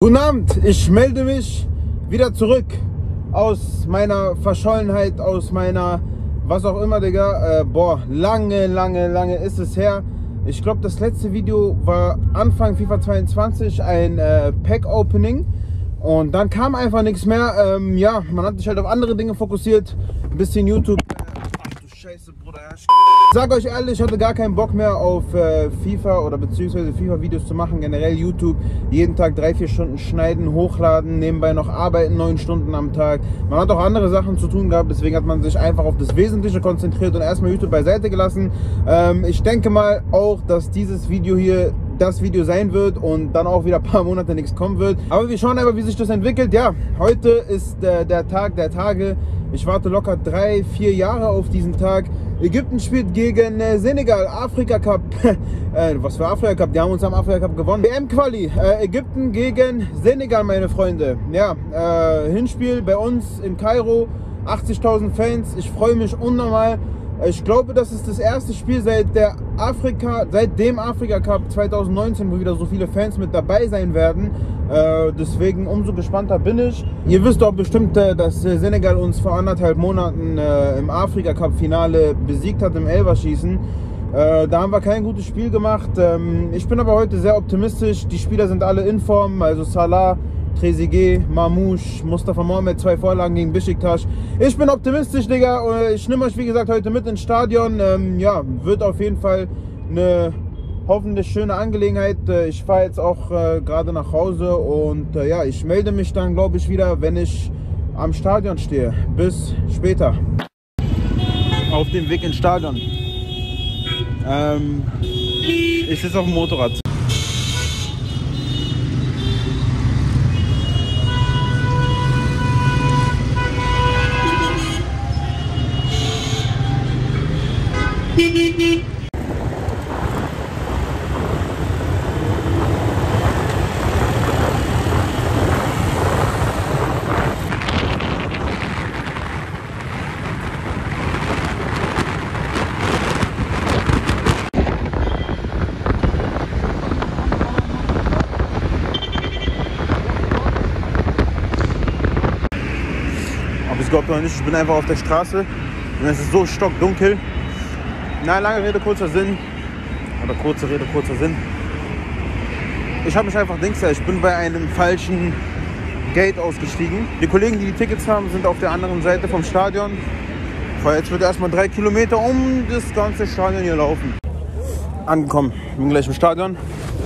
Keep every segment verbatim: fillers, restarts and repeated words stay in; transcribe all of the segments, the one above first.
Guten Abend, ich melde mich wieder zurück aus meiner Verschollenheit, aus meiner was auch immer, Digga. Äh, boah, lange, lange, lange ist es her. Ich glaube, das letzte Video war Anfang FIFA zweiundzwanzig, ein äh, Pack-Opening. Und dann kam einfach nichts mehr. Ähm, ja, man hat sich halt auf andere Dinge fokussiert. Ein bisschen YouTube. Ach du Scheiße, Bruder. Ich sag euch ehrlich, ich hatte gar keinen Bock mehr auf äh, FIFA oder beziehungsweise FIFA-Videos zu machen. Generell YouTube. Jeden Tag drei, vier Stunden schneiden, hochladen, nebenbei noch arbeiten, neun Stunden am Tag. Man hat auch andere Sachen zu tun gehabt. Deswegen hat man sich einfach auf das Wesentliche konzentriert und erstmal YouTube beiseite gelassen. Ähm, ich denke mal auch, dass dieses Video hier das Video sein wird und dann auch wieder ein paar Monate nichts kommen wird. Aber wir schauen einfach, wie sich das entwickelt. Ja, heute ist äh, der Tag der Tage. Ich warte locker drei, vier Jahre auf diesen Tag. Ägypten spielt gegen äh, Senegal, Afrika Cup. äh, was für Afrika Cup? Die haben uns am Afrika Cup gewonnen. W M-Quali, äh, Ägypten gegen Senegal, meine Freunde. Ja, äh, Hinspiel bei uns in Kairo. achtzigtausend Fans. Ich freue mich unnormal. Ich glaube, das ist das erste Spiel seit der Afrika, seit dem Afrika Cup zweitausendneunzehn, wo wieder so viele Fans mit dabei sein werden. Äh, deswegen umso gespannter bin ich. Ihr wisst doch bestimmt, äh, dass Senegal uns vor anderthalb Monaten äh, im Afrika Cup Finale besiegt hat im Elferschießen. Äh, da haben wir kein gutes Spiel gemacht. Ähm, ich bin aber heute sehr optimistisch. Die Spieler sind alle in Form, also Salah, Trezeguet, Mamouche, Mustafa Mohamed, zwei Vorlagen gegen Besiktas. Ich bin optimistisch, Digga. Ich nehme euch, wie gesagt, heute mit ins Stadion. Ähm, ja, wird auf jeden Fall eine hoffentlich schöne Angelegenheit. Ich fahre jetzt auch äh, gerade nach Hause und äh, ja, ich melde mich dann, glaube ich, wieder, wenn ich am Stadion stehe. Bis später. Auf dem Weg ins Stadion. Ähm, ich sitze auf dem Motorrad. Ich glaube noch nicht, ich bin einfach auf der Straße und es ist so stockdunkel. Na, lange Rede, kurzer Sinn. Oder kurze Rede, kurzer Sinn. Ich habe mich einfach Dings, ich bin bei einem falschen Gate ausgestiegen. Die Kollegen, die die Tickets haben, sind auf der anderen Seite vom Stadion. Jetzt wird erstmal drei Kilometer um das ganze Stadion hier laufen. Angekommen, bin gleich im Stadion.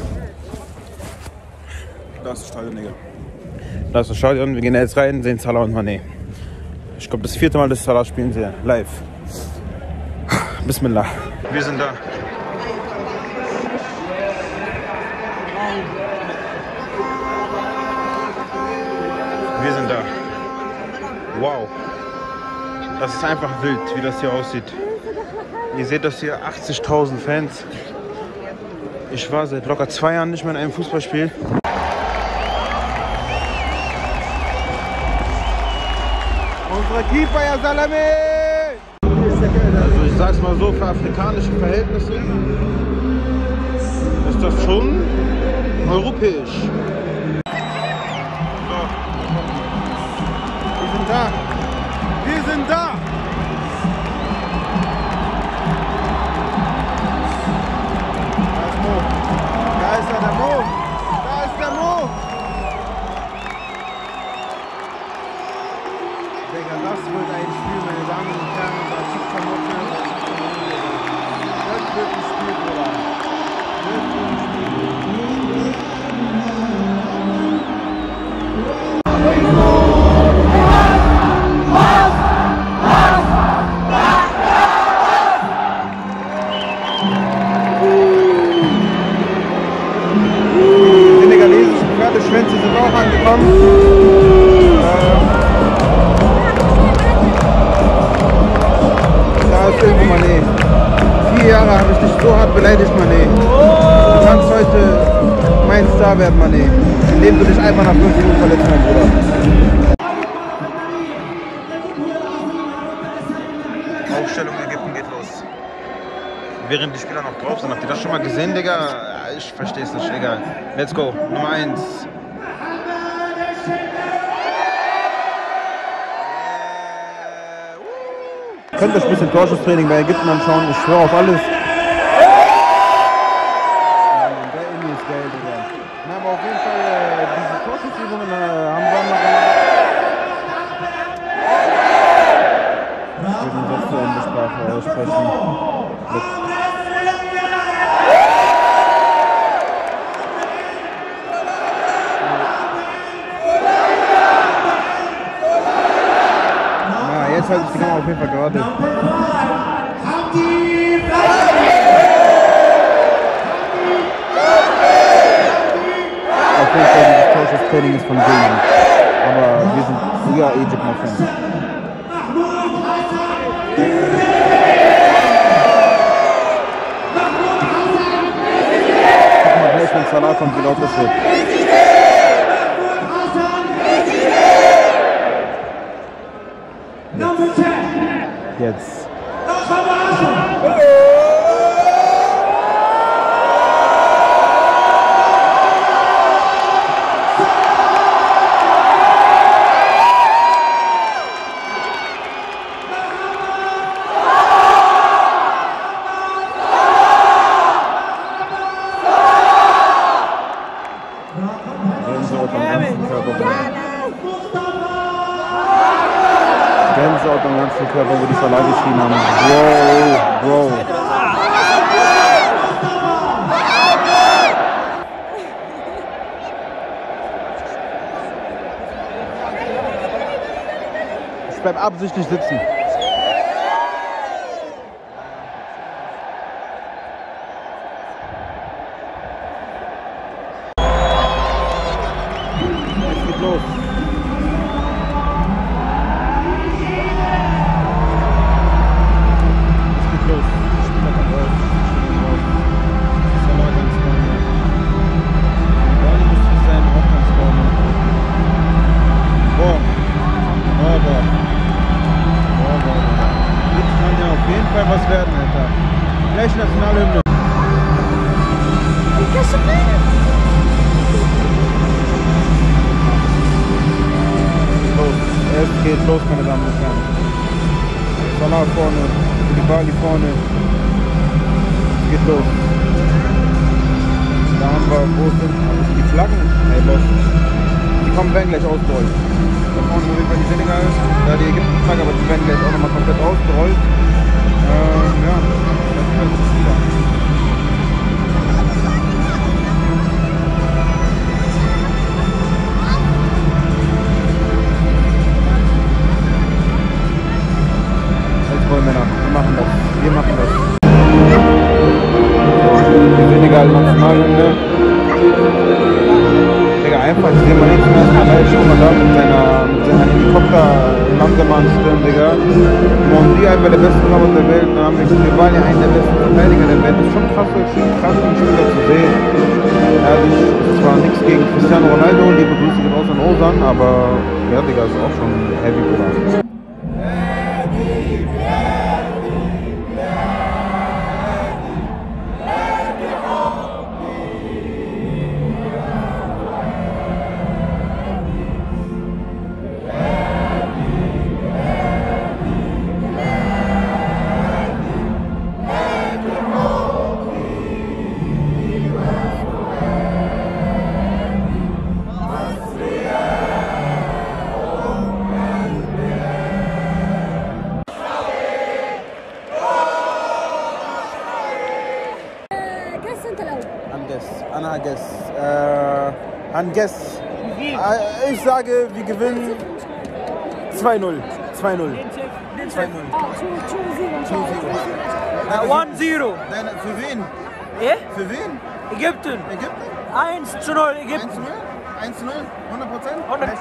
Da ist das Stadion, Digga. Da ist das Stadion, wir gehen jetzt rein, sehen Salah und Mané. Ich glaube, das vierte Mal, das Salah spielen sie live. Bismillah. Wir sind da. Wir sind da. Wow. Das ist einfach wild, wie das hier aussieht. Ihr seht das hier, achtzigtausend Fans. Ich war seit locker zwei Jahren nicht mehr in einem Fußballspiel. Unsere Keeper, ja Salame! Also ich sag's mal so, für afrikanische Verhältnisse ist das schon europäisch. So. Wir sind da! Wir sind da! Da ist Mo! Da ist er, der Mo! Da ist der Mo! Digga, das wird ein Spiel, meine Damen und Herren. Da zieht Klamotte. Das wird ein Spiel, Bruder. Das wird ein Spiel. Die senegalesischen Pferdeschwänze sind auch angekommen. Da ist irgendwo Mané. Vier Jahre habe ich dich so hart beleidigt, Mané. Du kannst heute mein Star werden, Mané. Indem du dich einfach nach fünf Minuten verletzt, mein Bruder. Aufstellung Ägypten geht los. Während die Spieler noch drauf sind, habt ihr das schon mal gesehen, Digga? Ich verstehe es nicht, egal. Let's go. Nummer eins. könnt euch ein bisschen Torschusstraining bei Ägypten anschauen. Ich schwöre auf alles. Der Inni ist geil, Digga. Na, aber auf jeden Fall, äh, diese Torschussübungen äh, haben wir noch gemacht. Ich will den Satz zu Ende Sprache sprechen. Mit jetzt halte ich die Kamera auf jeden Fall gerade. Auf jeden Fall dieses Torschusstraining ist von denen. Aber wir sind früher Egypt noch Fans. Guck mal gleich, wenn Salah kommt, wie laut das wird. Jetzt. Gänsehaut am ganzen Körper, wo die Salah geschrien haben. Bro, Bro. Ich bleib absichtlich sitzen. Jetzt geht los. Was werden, Alter. Gleich Nationalhymne. Los, es geht los, meine Damen und Herren. Salah vorne, Koulibaly vorne. Es geht los. Da haben wir, wo sind also die Flaggen? Hey, los. Die kommen, werden gleich ausgerollt. Da vorne auf jeden Fall die Senegal, da die Ägypten-Flagge, aber die werden gleich auch nochmal komplett ausgerollt. Ähm, ja, das ist halt das wieder. Let's go, Männer. Wir machen das. Wir machen das. Die Senegal Nationalhymne. Digga, einfach, ich sehe mal nicht zum ersten Mal, schon mal da mit seiner, mit seiner Helikopter-Landemahnenstirn, Digga. Mondi, einer der besten Torwart der Welt, dann haben wir Koulibaly, einen der besten Verteidiger der Welt. Das ist schon krass, krass, einen Spieler zu sehen. Ehrlich, ist zwar nichts gegen Cristiano Ronaldo, liebe Grüße geht raus an Ozan, aber ja, Digga, ist auch schon heavy, Bruder. أنا هجس هنجس ich sage, wir gewinnen zwei null. zwei null. zwei null. eins null. Für wen? Eh? Für wen? Ägypten. Ägypten? eins zu null Ägypten. eins zu null? eins zu null? hundert Prozent?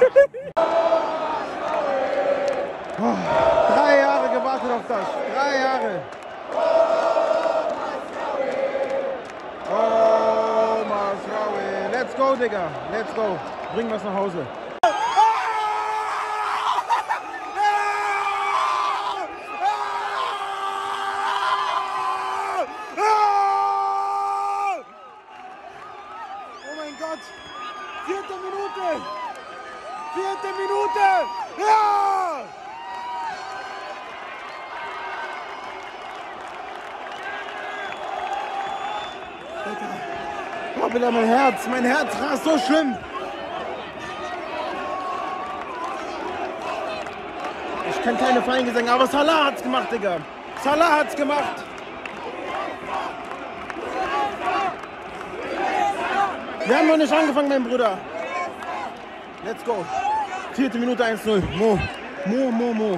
Oh, drei Jahre gewartet auf das. Drei Jahre. Oh, Masraoui. Let's go, Digga. Let's go. Bring was nach Hause. Oh mein Gott. Vierte Minute. Vierte Minute. Ja! Bilder, mein Herz, mein Herz rast so schlimm. Ich kann keine Feingesänge, aber Salah hat's gemacht, Digga. Salah hat's gemacht. Wir haben noch nicht angefangen, mein Bruder. Let's go. Vierte Minute eins null. Mo, Mo, Mo, Mo.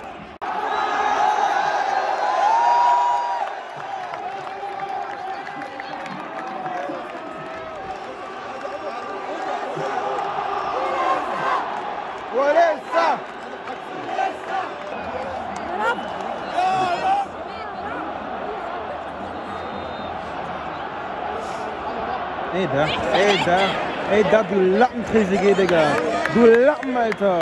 Ey, da, ey, da, ey, da, du Lappenkrise, Digga. Du Lappen, Alter.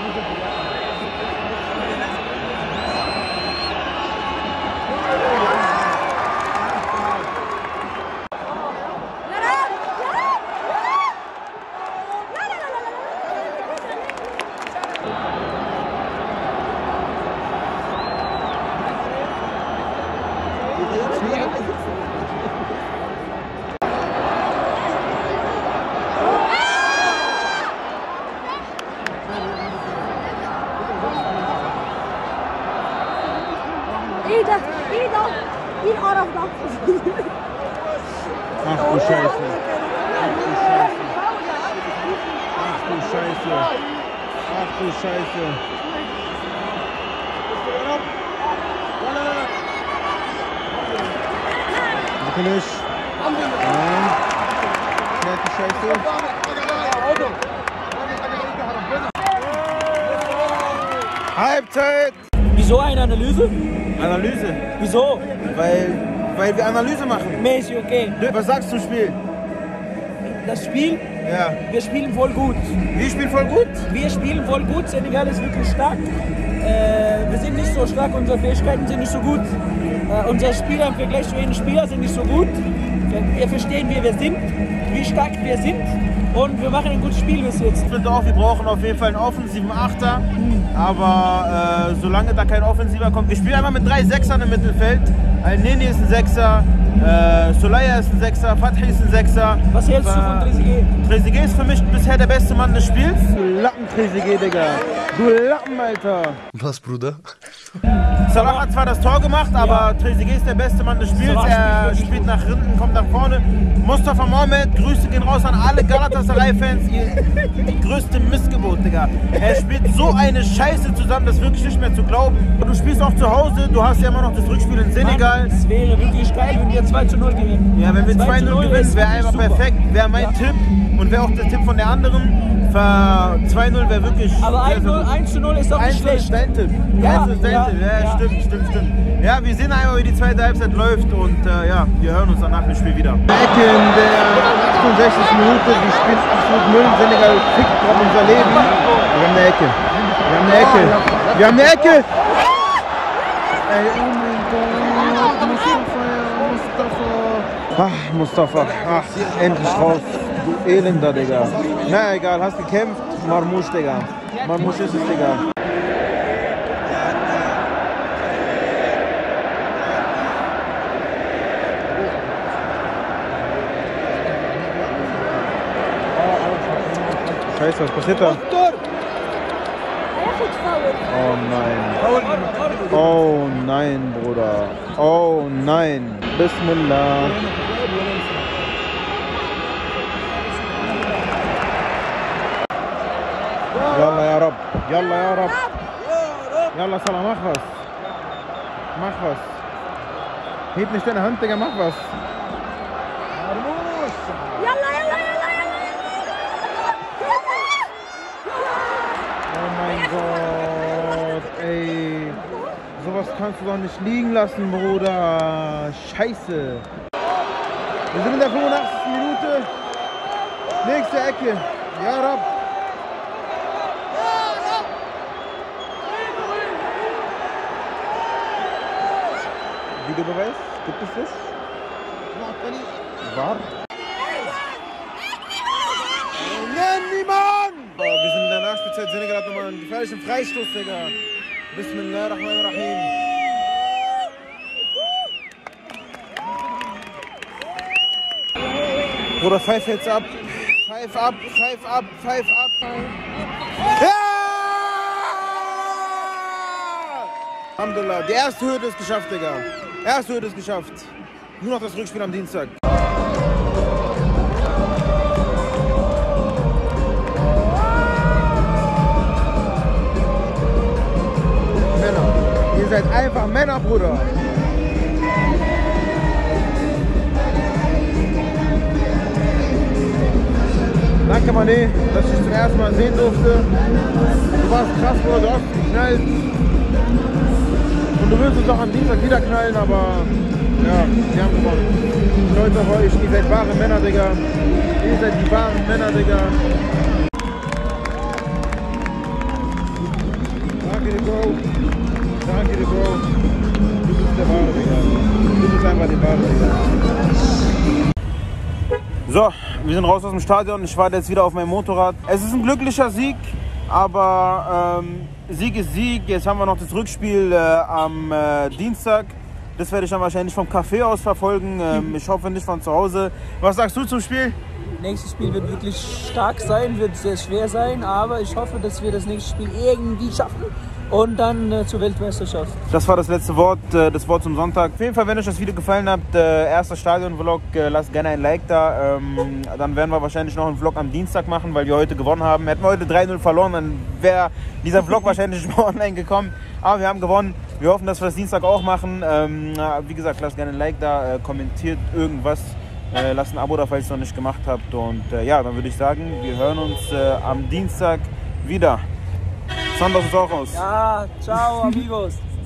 ايه ده؟ ايه ده؟ ايه القرف ده؟ Ach du Scheiße. Ach du Scheiße. Ach du Scheiße. Ach du Scheiße. Bitte nicht. Nein. Ach du Scheiße. Halbzeit. Wieso eine Analyse? Analyse. Wieso? Weil, weil wir Analyse machen. Mäßig, okay. Was sagst du zum Spiel? Das Spiel, Ja. wir spielen voll gut. Wir spielen voll gut. Wir spielen voll gut, Senegal ist wirklich stark. Äh, wir sind nicht so stark, unsere Fähigkeiten sind nicht so gut. Äh, unser Spieler im Vergleich zu den Spielern sind nicht so gut. Wir, wir verstehen, wie wir sind, wie stark wir sind und wir machen ein gutes Spiel bis jetzt. Ich finde auch, wir brauchen auf jeden Fall einen offensiven Achter. Aber äh, solange da kein Offensiver kommt, wir spielen einfach mit drei Sechsern im Mittelfeld. Al-Neni ist ein Sechser, äh, Solaya ist ein Sechser, Fatih ist ein Sechser. Was hältst du von Trezeguet? Trezeguet ist für mich bisher der beste Mann des Spiels. Du Lappen, Trezeguet, Digga. Du Lappen, Alter. Was, Bruder? Salah hat zwar das Tor gemacht, aber ja. Trezeguet ist der beste Mann des Spiels. Salah er spielt spielt nach hinten, kommt nach vorne. Mustafa Mohamed, Grüße gehen raus an alle Galatasaray-Fans. Die größte Missgeburt, Digga. Er spielt so eine Scheiße zusammen, das ist wirklich nicht mehr zu glauben. Du spielst auch zu Hause, du hast ja immer noch das Rückspiel in Senegal. Es wäre wirklich geil, wenn wir zwei zu null gewinnen. Ja, wenn wir zwei null gewinnen, wäre einfach super. perfekt. Wäre mein ja. Tipp und wäre auch der Tipp von der anderen. Für zwei null wäre wirklich. Aber eins zu null ist doch nicht schlecht. Ist dein Tipp. Ja, eins ist dein ja, Tipp. Ja, ja. stimmt, stimmt, stimmt. Ja, wir sehen einmal, wie die zweite Halbzeit läuft und äh, ja, wir hören uns danach im Spiel wieder. Ecke in der achtundsechzigsten Minute, wir spielen absolut Müll. Senegal fickt gerade unser Leben. Wir haben eine Ecke. Wir haben eine Ecke. Wir haben eine Ecke. Ey, oh mein Gott, Mustafa, Mustafa. Ach, Mustafa, ach, endlich raus. Du Elender, Digga. Na egal, hast gekämpft. Marmouche, Digga. Marmouche ist es, Digga. Scheiße, was passiert da? Oh nein. Oh nein, Bruder. Oh nein. Bismillah. Yalla ya Rab. Yalla ya Rab. Yalla Salah, mach was. Mach was. Heb nicht deine Hand, Digga, mach was. Yalla, yalla, yalla, yalla. Oh mein Gott, ey. Sowas kannst du doch nicht liegen lassen, Bruder. Scheiße. Wir sind in der fünfundachtzigsten Minute. Nächste Ecke. Ja, Rab. Videobeweis? Gibt es das? War? Niemand! Wir sind in der Nachspielzeit. Senegal hat nochmal einen gefährlichen Freistoß, Digga. Bismillahirrahmanirrahim. Bruder, pfeif jetzt ab. Pfeif ab, pfeif ab, pfeif ab. Ja! Alhamdulillah, die erste Hürde ist geschafft, Digga. Erste Hürde ist geschafft. Nur noch das Rückspiel am Dienstag. Männer. Ihr seid einfach Männer, Bruder. Danke, Mané, dass ich zum ersten Mal sehen durfte. Du warst krass, Bruder, du hast geknallt. Und du wirst uns auch am Dienstag wieder knallen, aber ja, wir haben gewonnen. Stolz auf euch, ihr seid wahre Männer, Digga. Ihr seid die wahren Männer, Digga. Danke dir, Bro. Danke dir, Bro. Du bist der wahre, Digga. Du bist einfach der wahre, Digga. So, wir sind raus aus dem Stadion. Ich warte jetzt wieder auf mein Motorrad. Es ist ein glücklicher Sieg, aber ähm, Sieg ist Sieg. Jetzt haben wir noch das Rückspiel äh, am äh, Dienstag. Das werde ich dann wahrscheinlich vom Café aus verfolgen. Ähm, ich hoffe nicht von zu Hause. Was sagst du zum Spiel? Nächstes Spiel wird wirklich stark sein, wird sehr schwer sein, aber ich hoffe, dass wir das nächste Spiel irgendwie schaffen und dann äh, zur Weltmeisterschaft. Das war das letzte Wort, äh, das Wort zum Sonntag. Auf jeden Fall, wenn euch das Video gefallen hat, äh, erster Stadion-Vlog, äh, lasst gerne ein Like da. Ähm, dann werden wir wahrscheinlich noch einen Vlog am Dienstag machen, weil wir heute gewonnen haben. Hätten wir heute drei null verloren, dann wäre dieser Vlog wahrscheinlich nicht mehr online gekommen. Aber wir haben gewonnen. Wir hoffen, dass wir das Dienstag auch machen. Ähm, wie gesagt, lasst gerne ein Like da, äh, kommentiert irgendwas. Äh, lasst ein Abo da, falls ihr es noch nicht gemacht habt. Und äh, ja, dann würde ich sagen, wir hören uns äh, am Dienstag wieder. Sanders ist auch aus. Ja, ciao, amigos.